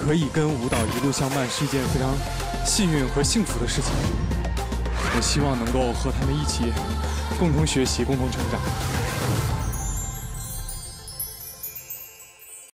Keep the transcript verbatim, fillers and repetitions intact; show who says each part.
Speaker 1: 可以跟舞蹈一路相伴是一件非常幸运和幸福的事情。我希望能够和他们一起共同学习，共同成长。